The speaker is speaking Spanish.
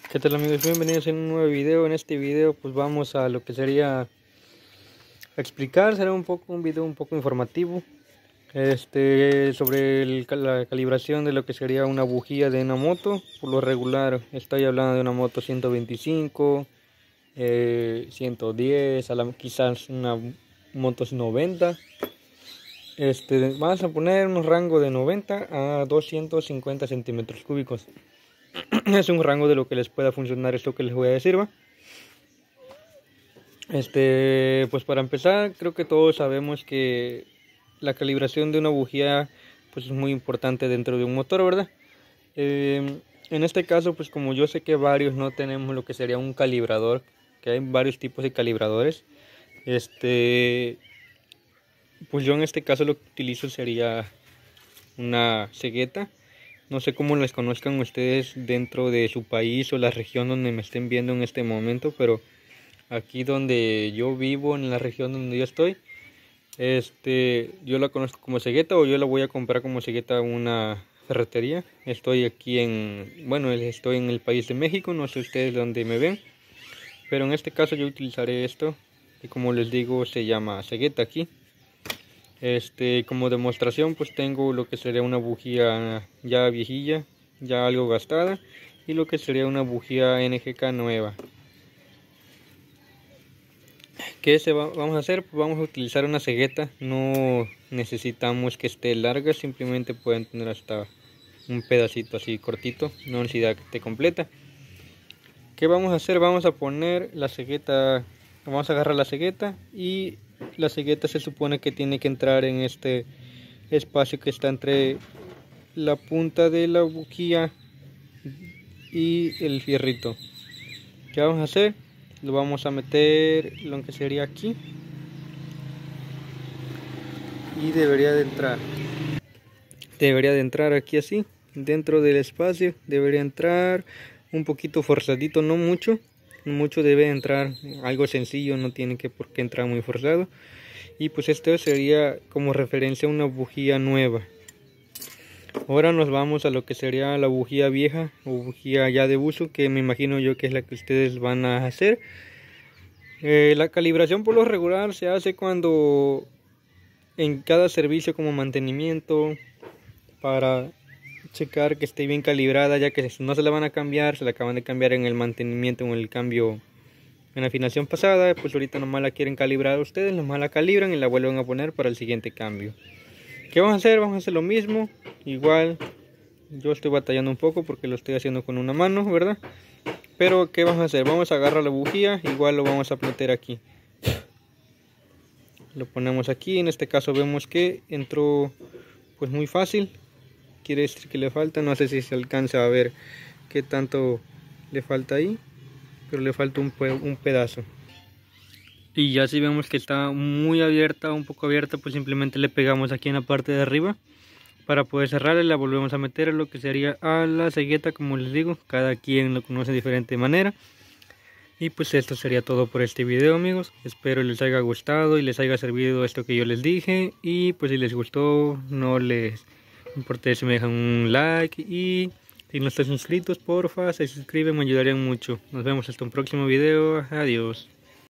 ¿Qué tal, amigos? Bienvenidos a un nuevo video. En este video pues vamos a lo que sería explicar, será un video un poco informativo sobre la calibración de lo que sería una bujía de una moto. Por lo regular estoy hablando de una moto 125, 110, quizás una moto 90. Vamos a poner un rango de 90 a 250 centímetros cúbicos. Es un rango de lo que les pueda funcionar esto que les voy a decir, ¿va? Pues para empezar, creo que todos sabemos que la calibración de una bujía pues es muy importante dentro de un motor, ¿verdad? En este caso, pues como yo sé que varios no tenemos lo que sería un calibrador, que hay varios tipos de calibradores, pues yo en este caso lo que utilizo sería una cegueta. No sé cómo las conozcan ustedes dentro de su país o la región donde me estén viendo en este momento, pero aquí donde yo vivo, en la región donde yo estoy, yo la conozco como cegueta, o yo la voy a comprar como cegueta a una ferretería. Estoy aquí estoy en el país de México, no sé ustedes dónde me ven, pero en este caso yo utilizaré esto, y como les digo se llama cegueta aquí. Como demostración pues tengo lo que sería una bujía ya viejilla, ya algo gastada, y lo que sería una bujía NGK nueva. Vamos a hacer? Pues vamos a utilizar una cegueta, no necesitamos que esté larga, simplemente pueden tener hasta un pedacito así cortito, no necesidad que esté completa. ¿Qué vamos a hacer? Vamos a poner la cegueta, vamos a agarrar la cegueta, y la cegueta se supone que tiene que entrar en este espacio que está entre la punta de la bujía y el fierrito. ¿Qué vamos a hacer? Lo vamos a meter lo que sería aquí, y debería de entrar aquí así dentro del espacio. Debería entrar un poquito forzadito, no mucho, debe entrar algo sencillo, no tiene por qué entrar muy forzado. Y pues esto sería como referencia a una bujía nueva. Ahora nos vamos a lo que sería la bujía vieja o bujía ya de uso, que me imagino yo que es la que ustedes van a hacer. La calibración por lo regular se hace cuando en cada servicio como mantenimiento, para checar que esté bien calibrada, ya que no se la van a cambiar, se la acaban de cambiar en el mantenimiento o en el cambio en la afinación pasada, pues ahorita nomás la quieren calibrar ustedes, nomás la calibran y la vuelven a poner para el siguiente cambio. ¿Qué vamos a hacer? Vamos a hacer lo mismo, igual yo estoy batallando un poco porque lo estoy haciendo con una mano, ¿verdad? Pero ¿qué vamos a hacer? Vamos a agarrar la bujía, igual lo vamos a meter aquí. Lo ponemos aquí, en este caso vemos que entró pues muy fácil. Quiere decir que le falta, no sé si se alcanza a ver qué tanto le falta ahí, pero le falta un pedazo. Y ya si vemos que está muy abierta, un poco abierta, pues simplemente le pegamos aquí en la parte de arriba para poder cerrarla, y la volvemos a meter a lo que sería a la cegueta. Como les digo, cada quien lo conoce de diferente manera. Y pues esto sería todo por este video, amigos. Espero les haya gustado y les haya servido esto que yo les dije. Y pues si les gustó, no les importa si me dejan un like, y si no están suscritos, porfa, se suscriben, me ayudarían mucho. Nos vemos hasta un próximo video. Adiós.